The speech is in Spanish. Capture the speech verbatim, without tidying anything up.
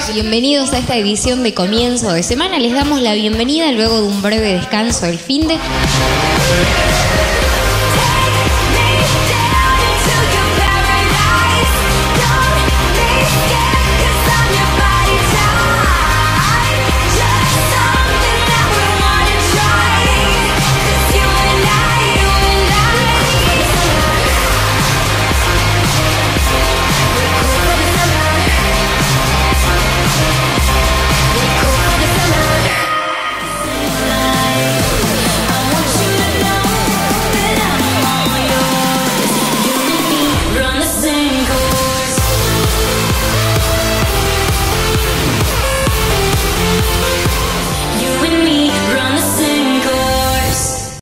Bienvenidos a esta edición de comienzo de semana. Les damos la bienvenida luego de un breve descanso del finde.